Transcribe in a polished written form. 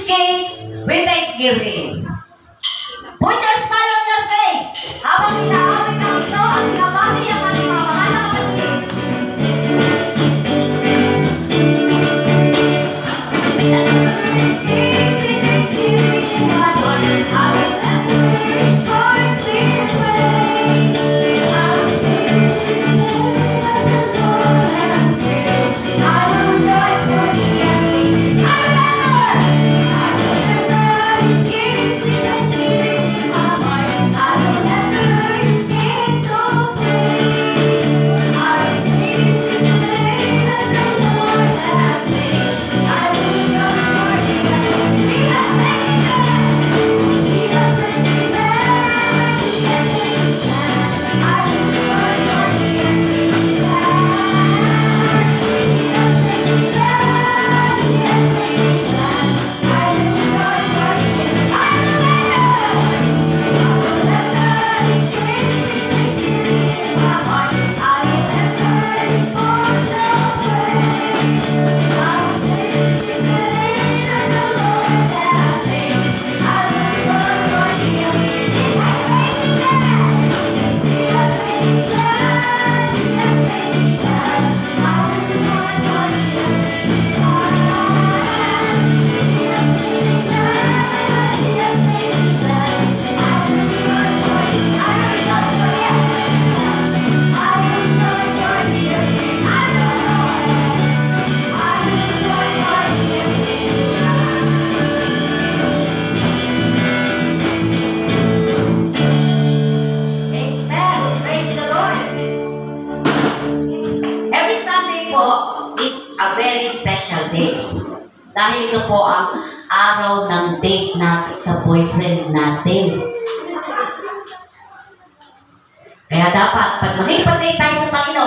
gates with thanksgiving. Put your smile on your face. Habang inaawit ng ito at pinabati ang ating mga mahal na kapatid. Very special day. Dahil ito po ang araw ng date natin sa boyfriend natin. Kaya dapat, pag makipag-date tayo sa Panginoon,